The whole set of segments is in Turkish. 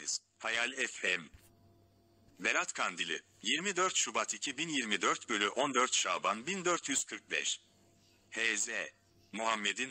ederiz. Hayal FM. Berat Kandili, 24 Şubat 2024 bölü 14 Şaban 1445. H.Z. Muhammed'in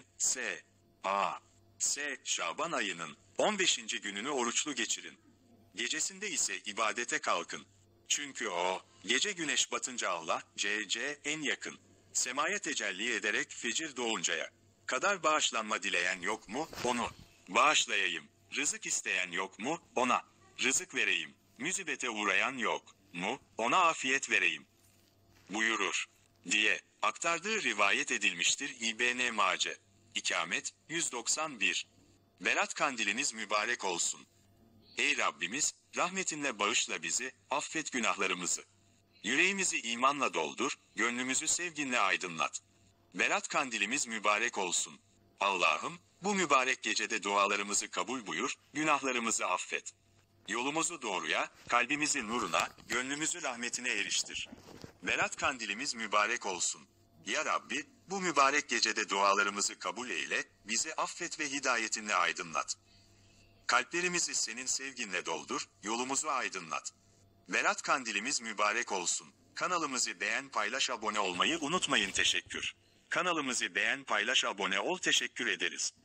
S. Şaban ayının 15. gününü oruçlu geçirin. Gecesinde ise ibadete kalkın. Çünkü o, gece güneş batınca Allah, en yakın. Semaya tecelli ederek fecir doğuncaya kadar bağışlanma dileyen yok mu? Onu bağışlayayım. Rızık isteyen yok mu? Ona rızık vereyim. Müsibete uğrayan yok mu? Ona afiyet vereyim buyurur diye aktardığı rivayet edilmiştir İbn Mace. İkamet 191. Berat kandiliniz mübarek olsun. Ey Rabbimiz, rahmetinle bağışla bizi, affet günahlarımızı. Yüreğimizi imanla doldur, gönlümüzü sevginle aydınlat. Berat kandilimiz mübarek olsun. Allah'ım, bu mübarek gecede dualarımızı kabul buyur, günahlarımızı affet. Yolumuzu doğruya, kalbimizi nuruna, gönlümüzü rahmetine eriştir. Berat kandilimiz mübarek olsun. Ya Rabbi, bu mübarek gecede dualarımızı kabul eyle, bizi affet ve hidayetinle aydınlat. Kalplerimizi senin sevginle doldur, yolumuzu aydınlat. Berat kandilimiz mübarek olsun. Kanalımızı beğen, paylaş, abone olmayı unutmayın. Teşekkür. Kanalımızı beğen, paylaş, abone ol. Teşekkür ederiz.